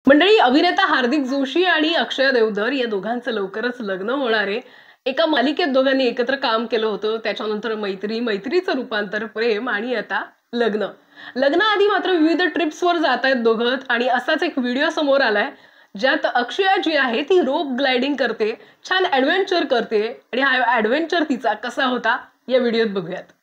मंडळी, अभिनेता हार्दिक जोशी आणि अक्षय देवधर या दोघांचं लवकरच लग्न होणार आहे. एका मालिकेत दोघांनी एकत्र काम केलं होतं. त्याच्यानंतर मैत्रीचं रूपांतर प्रेम आणि आता लग्न. लग्नाआधी मात्र विविध ट्रिप्सवर जातायत दोघं आणि असाच एक व्हिडिओ समोर आलाय ज्यात अक्षया जी आहे ती रोप ग्लायडिंग करते, छान ऍडव्हेंचर करते आणि हा ऍडव्हेंचर तिचा कसा होता या व्हिडिओत बघूयात.